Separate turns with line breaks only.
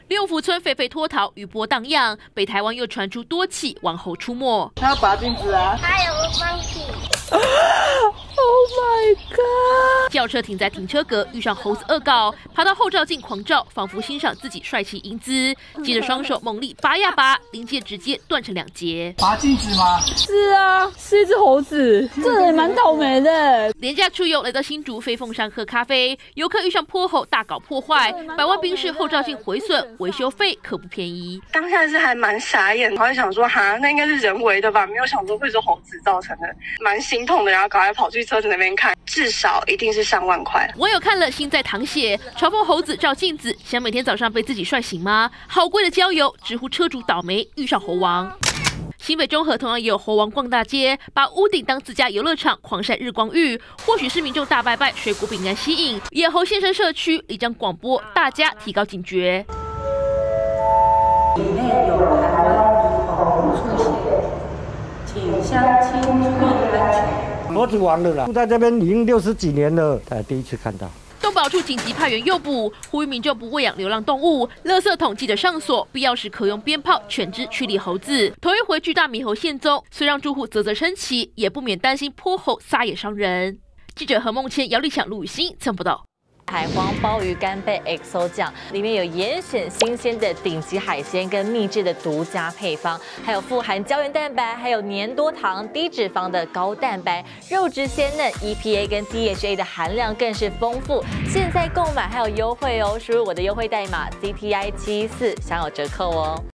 六福村狒狒脱逃，余波荡漾，北台湾又传出多起王猴出没。
他要拔镜子啊！
还有个放屁。
Oh my god！ 轿车停在停车格，遇上猴子恶搞，爬到后照镜狂照，仿佛欣赏自己帅气英姿。接着双手猛力拔呀拔，临界直接断成2截。
拔镜子吗？
是啊，是一只猴子，这人也蛮倒霉的。
廉价出游来到新竹飞凤山喝咖啡，游客遇上泼猴大搞破坏，100万宾士后照镜毁损，维修费可不便宜。
当下是还蛮傻眼，我还想说哈，那应该是人为的吧，没有想说会是猴子造成的，蛮心痛的，然后赶快跑去车子那边看，至少一定是上万块。
网友看了心在淌血，嘲讽猴子照镜子，想每天早上被自己帅醒吗？好贵的郊游，直呼车主倒霉遇上猴王。新北中和同样也有猴王逛大街，把屋顶当自家游乐场，狂晒日光浴。或许是民众大拜拜水果饼干吸引，野猴现身社区，里长广播大家提高警觉。
里内有台湾猕猴出现，请乡亲注意安全。
猴子王了啦，住在这边已经60几年了，第一次看到。
动保处紧急派员诱捕，呼吁民众不喂养流浪动物，垃圾桶记得上锁，必要时可用鞭炮全肢驱离猴子。头一回巨大猕猴现踪，虽让住户啧啧称奇，也不免担心泼猴撒野伤人。记者何梦谦、姚立强、陆宇欣曾报道。
海皇鲍鱼干贝 XO 酱里面有严选新鲜的顶级海鲜跟秘制的独家配方，还有富含胶原蛋白，还有粘多糖、低脂肪的高蛋白，肉质鲜嫩 ，EPA 跟 DHA 的含量更是丰富。现在购买还有优惠哦，输入我的优惠代码 CTI74享有折扣哦。